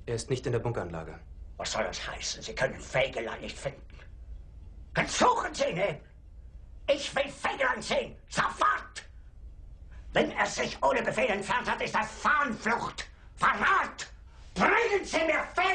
Er ist nicht in der Bunkeranlage. Was soll das heißen? Sie können Fegelein nicht finden. Dann suchen Sie ihn! Ich will Fegelein sehen! Sofort! Wenn er sich ohne Befehl entfernt hat, ist das Fahnenflucht! Verrat! Bringen Sie mir Fegelein!